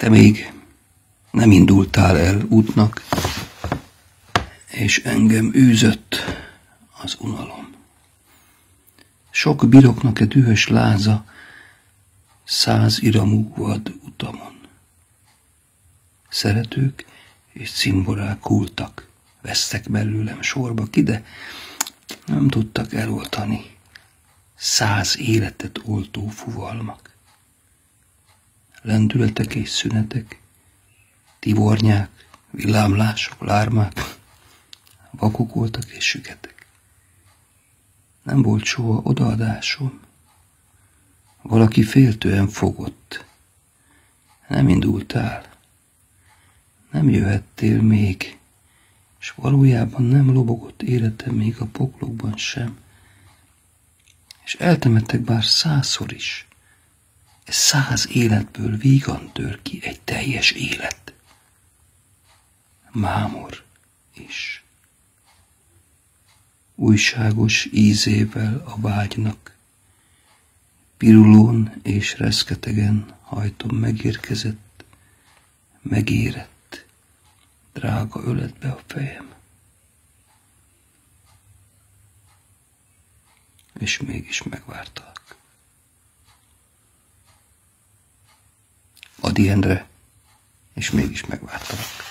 te még nem indultál el útnak, és engem űzött az unalom. Sok biroknak dühös láza, 100 iramú vad utamon. Szeretők és cimborák hultak, vesztek belőlem sorba ki, de nem tudtak eloltani 100 életet oltó fuvalmak. Lendületek és szünetek, tivornyák, villámlások, lármák, vakok voltak és süketek. Nem volt soha odaadásom. Valaki féltően fogott. Nem indultál. Nem jöhettél még, és valójában nem lobogott életem még a poklokban sem. És eltemettek bár 100-szor is. 100 életből vígan tör ki egy teljes élet. Mámor is. Újságos ízével a vágynak, pirulón és reszketegen hajtom megérkezett, megérett, drága öletbe a fejem. És mégis megvártalak. Adi Endre, és mégis megvártalak.